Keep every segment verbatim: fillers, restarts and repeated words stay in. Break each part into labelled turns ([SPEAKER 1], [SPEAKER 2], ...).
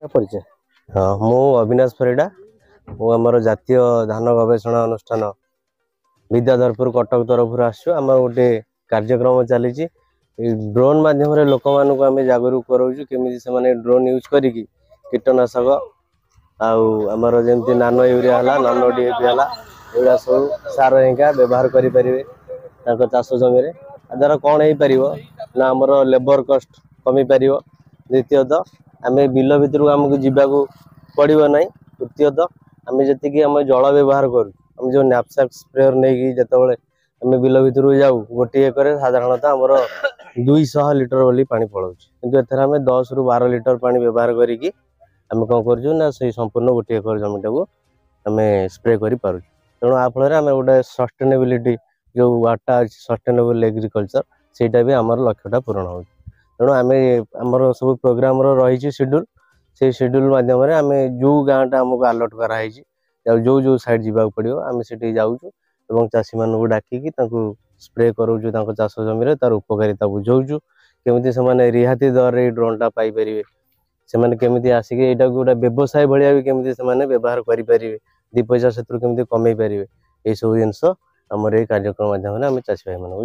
[SPEAKER 1] परिचय हाँ मु अविनाश परिडा मु आमर जातीय धान गवेषणा अनुष्ठान विद्याधरपुर कटक तरफ आसम गोटे कार्यक्रम चली ड्रोन माध्यम लोक मानक आम जागरूक कराऊँ केमी से ड्रोन यूज करी कीटनाशक आमर जमी नानो यूरिया है नानो डीएपी है एगुड़ा सब सार हिंका व्यवहार करें चाष जमी द्वारा कौन हो पार ना आमर लेबर कस्ट कमी पार द्वितीयतः आम बिल भितर आमको जावाक पड़ो ना तृतीयतः आम जी आम जल व्यवहार करूँ जो नैपसैक स्प्रेयर नहीं जिते आम बिल भितर जाऊ गोटे एकर साधारणतः आमर दुईश लिटर वाली पानी पलाऊ कि एथर आम दस रु बार लिटर पानी व्यवहार करी आम कौन करूँ से संपूर्ण गोटे एकर जमीटा को आम स्प्रे कर तेणु आ फल आम गोटे सस्टेनेबिलिटी जो वार्डटा अच्छी सस्टेनेबल एग्रीकल्चर सेटा भी आमर लक्ष्यटा पूरण हो तेणु आम आमर सब प्रोग्राम रही शेड्यूल से शेड्यूल मध्यम आम जो गाँटा आमको अलर्ट कराई जो जो साइड जावाक पड़ो आम से जाऊँ और चाषी मानू डाकिकी स्प्रे करूँ चाष जमी तार उपकारिता बुझाऊँ केमी से रिहाती दर रे ड्रोनटा पाइपर से केमी आसिक यहाँ गोटे व्यवसाय भाया भी केमी से व्यवहार करेंगे दी पैसा से केमी कमे पारे ये सब जिनस आमर ये कार्यक्रम माध्यम आम चाषी भाई मानक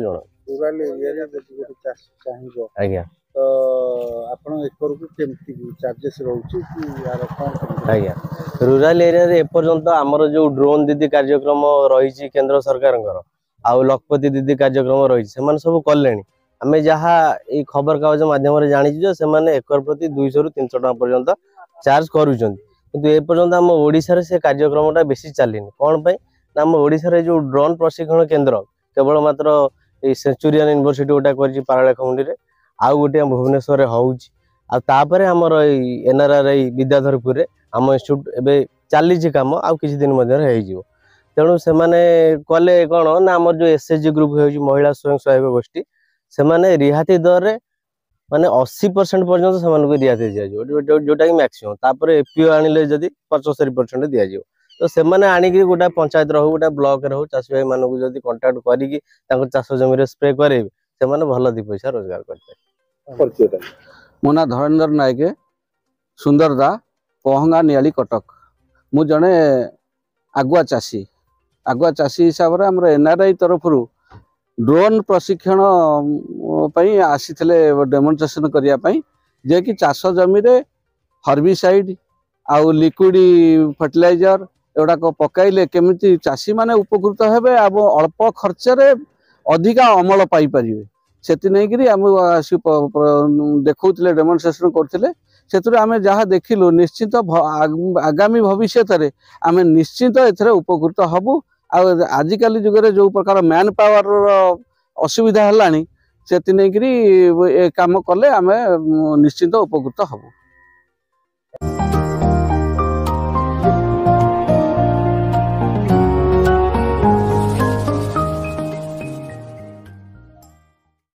[SPEAKER 1] जनाऊँ आज्ञा आज्ञा रूराल एरिया एपर्यंत आमर जो ड्रोन दीदी कार्यक्रम रही केंद्र सरकार आउ लखपति दीदी कार्यक्रम रही सब कले आम जहाँ ये खबर कागज मध्यम जानी से एकर प्रति दुईश रु तीन सौ टाँग पर्यंत चार्ज करूँ आम ओडिशा से कार्यक्रमटा बेसी चलनी कौन पाई ना आम ओडिशा जो ड्रोन प्रशिक्षण केन्द्र केवल मात्र ये सेंचुरियन यूनिवर्सिटी गोटा कर पाराखमुंडी आउ गोटे भुवनेश्वर होपर आमर एनआरआरआई विद्याधरपुर आम इन्स्टिट्यूट एवं चली कम आउ किसी दिन हो तेणु से कले कौन ना आमर जो एसएचजी ग्रुप हो महिला स्वयं सहायक गोष्ठी से रिहाती दर रे माने अस्सी परसेंट पर्यटन से रिहाती दिज्व जोटा कि मैक्सीम तापर एपीओ आनिले जदि पचहत्तर परसेंट दिज्व तो से आणिक गोटे पंचायत रो गोटे ब्लॉक रो चाषी भाई मानक जदि कंटाक्ट करी चाष जमी स्प्रे करेंगे से भल दी पैसा रोजगार करते।
[SPEAKER 2] मो ना धरेन्द्र नायक सुंदरदा पहंगा नियाली कटक मु जड़े आगुआ चाषी आगुआ चाषी हिसाब से आम एनआरआई तरफ ड्रोन प्रशिक्षण आसी डेमोन्स्ट्रेशन करने जे कि चाष जमी हर्बिसाइड आउ लिक्विड फर्टिलाइजर एगुड़ाक पकईले केमी चाषी माने उपकृत हेबे अब अल्प खर्च अधिका अमल पाइपर से नहीं आम देखते डेमोन्स्ट्रेशन करते से आम जहाँ देखिलु निश्चित आगामी भविष्य में आम निश्चित एथरे उपकृत हबु आजिकल जुगे जो प्रकार मैन पावर असुविधा है से नहीं काम कले आम निश्चित उपकृत हबु।